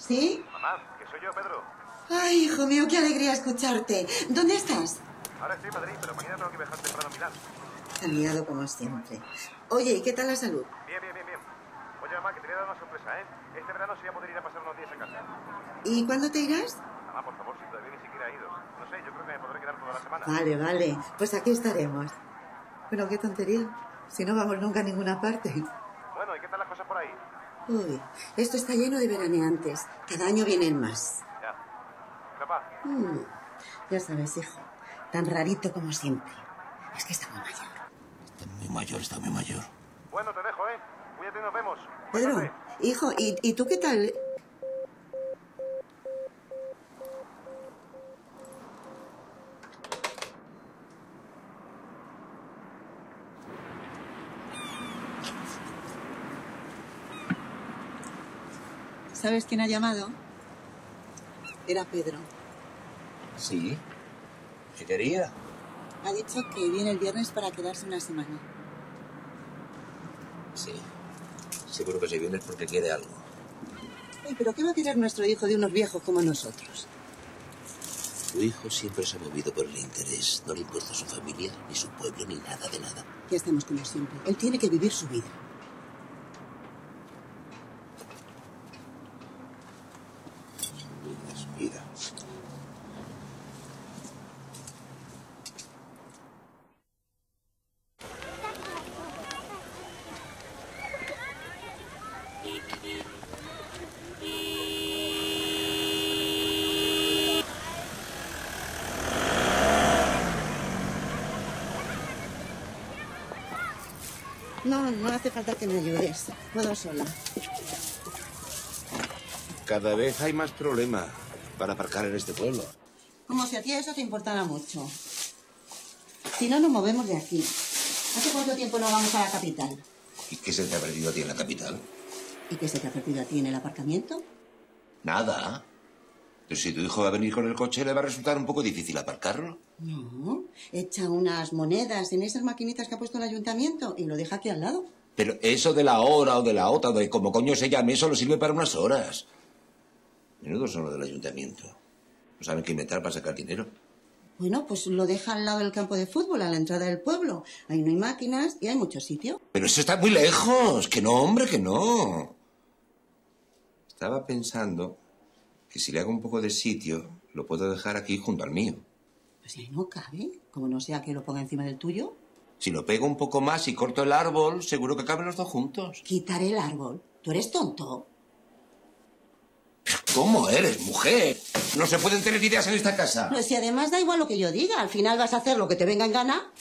¿Sí? Mamá, que soy yo, Pedro. Ay, hijo mío, qué alegría escucharte. ¿Dónde estás? Ahora estoy en Madrid, pero mañana tengo que viajar temprano a Milán. Tan liado como siempre. Oye, ¿y qué tal la salud? Bien. Oye, mamá, que te voy a dar una sorpresa, ¿eh? Este verano sí voy a poder ir a pasar unos días a casa. ¿Y cuándo te irás? Mamá, por favor, si todavía ni siquiera he ido. No sé, yo creo que me podré quedar toda la semana. Vale. Pues aquí estaremos. Bueno, qué tontería. Si no vamos nunca a ninguna parte. Bueno, ¿y qué tal las cosas por ahí? Uy, esto está lleno de veraneantes. Cada año vienen más. Ya. Papá. Ya sabes, hijo. Tan rarito como siempre. Es que está muy mayor. Está muy mayor. Bueno, te dejo, ¿eh? Cuídate y nos vemos. Pedro, Cuídate. hijo, ¿y tú qué tal? ¿Sabes quién ha llamado? Era Pedro. ¿Sí? ¿Qué quería? Ha dicho que viene el viernes para quedarse una semana. Sí. Seguro que si viene es porque quiere algo. Ay, ¿pero qué va a querer nuestro hijo de unos viejos como nosotros? Tu hijo siempre se ha movido por el interés. No le importa su familia, ni su pueblo, ni nada de nada. Ya estamos como siempre. Él tiene que vivir su vida. Vida. No hace falta que me ayudes. Puedo sola. Cada vez hay más problemas para aparcar en este pueblo. Como si a ti eso te importara mucho. Si no, nos movemos de aquí. ¿Hace cuánto tiempo no vamos a la capital? ¿Y qué se te ha perdido a ti en la capital? ¿Y qué se te ha perdido a ti en el aparcamiento? Nada. Pero si tu hijo va a venir con el coche, le va a resultar un poco difícil aparcarlo. No, echa unas monedas en esas maquinitas que ha puesto el ayuntamiento y lo deja aquí al lado. Pero eso de la hora o de la otra, de como coño se llame, solo sirve para unas horas. Menudo son los del ayuntamiento. No saben qué inventar para sacar dinero. Bueno, pues lo deja al lado del campo de fútbol, a la entrada del pueblo. Ahí no hay máquinas y hay mucho sitio. Pero eso está muy lejos. Que no, hombre, que no. Estaba pensando que si le hago un poco de sitio, lo puedo dejar aquí junto al mío. Pues ahí no cabe, como no sea que lo ponga encima del tuyo. Si lo pego un poco más y corto el árbol, seguro que caben los dos juntos. Quitar el árbol. ¿Tú eres tonto? ¿Cómo eres, mujer? No se pueden tener ideas en esta casa. Pues si además da igual lo que yo diga, al final vas a hacer lo que te venga en gana.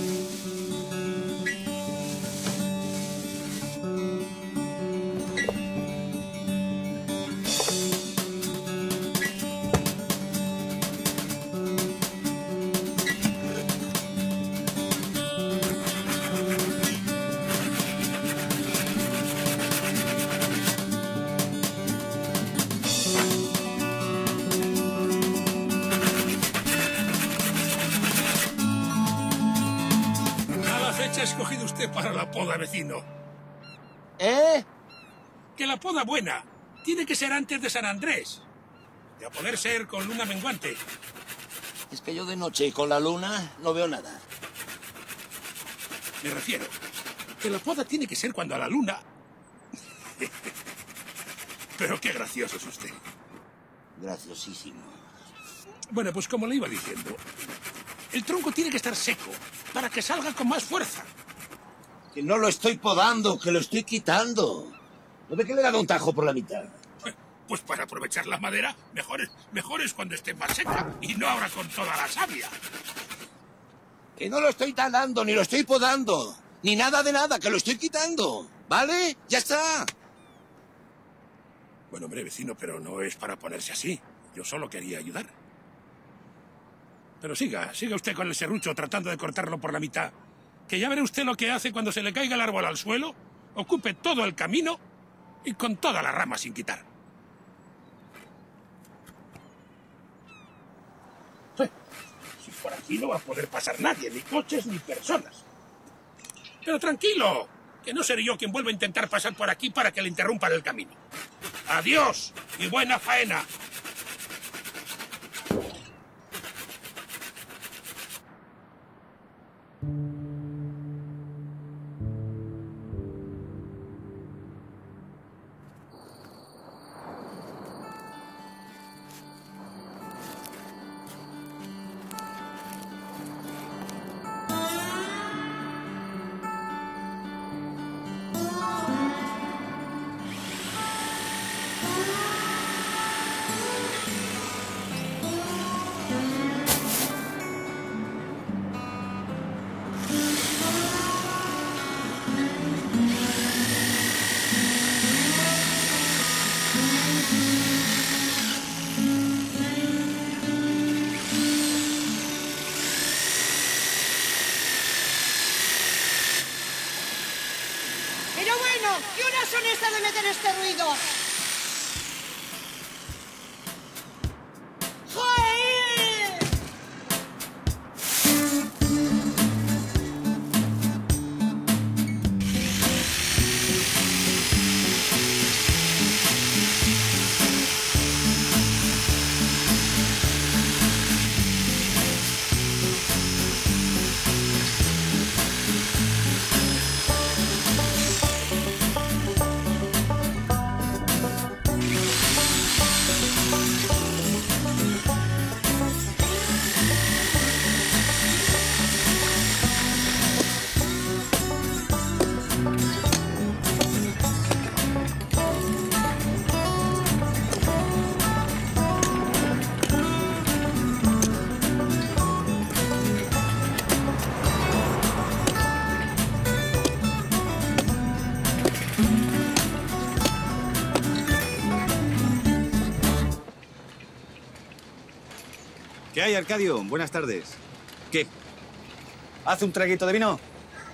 Ha escogido usted para la poda, vecino. ¿Eh? Que la poda buena tiene que ser antes de San Andrés. Y a poder ser con luna menguante. Es que yo de noche y con la luna no veo nada. Me refiero que la poda tiene que ser cuando a la luna... Pero qué gracioso es usted. Graciosísimo. Bueno, pues como le iba diciendo, el tronco tiene que estar seco para que salga con más fuerza. Que no lo estoy podando, que lo estoy quitando. ¿No ve que le he dado un tajo por la mitad? Pues para aprovechar la madera, mejor es cuando esté más seca y no ahora con toda la savia. Que no lo estoy talando, ni lo estoy podando. Ni nada de nada, que lo estoy quitando. ¿Vale? Ya está. Bueno, hombre, vecino, pero no es para ponerse así. Yo solo quería ayudar. Pero siga usted con el serrucho tratando de cortarlo por la mitad. Que ya verá usted lo que hace cuando se le caiga el árbol al suelo, ocupe todo el camino y con toda la rama sin quitar. Si por aquí no va a poder pasar nadie, ni coches ni personas. Pero tranquilo, que no seré yo quien vuelva a intentar pasar por aquí para que le interrumpan el camino. Adiós y buena faena. Pero bueno, ¿qué horas son estas de meter este ruido? ¡Joder! ¿Qué hay, Arcadio? Buenas tardes. ¿Qué? ¿Hace un traguito de vino?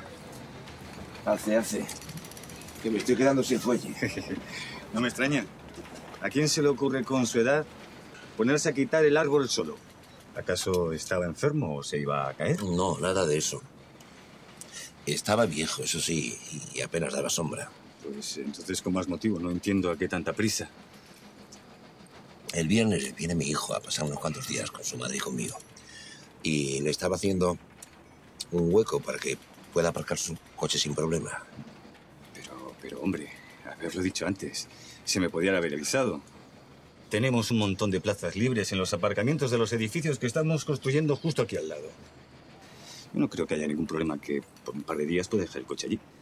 Hace. Que me estoy quedando sin fuelle. No me extraña. ¿A quién se le ocurre con su edad ponerse a quitar el árbol solo? ¿Acaso estaba enfermo o se iba a caer? No, nada de eso. Estaba viejo, eso sí, y apenas daba sombra. Pues entonces con más motivo. No entiendo a qué tanta prisa. El viernes viene mi hijo a pasar unos cuantos días con su madre y conmigo. Y le estaba haciendo un hueco para que pueda aparcar su coche sin problema. Pero hombre, haberlo dicho antes. Se me podía haber avisado. Tenemos un montón de plazas libres en los aparcamientos de los edificios que estamos construyendo justo aquí al lado. Yo no creo que haya ningún problema que por un par de días pueda dejar el coche allí.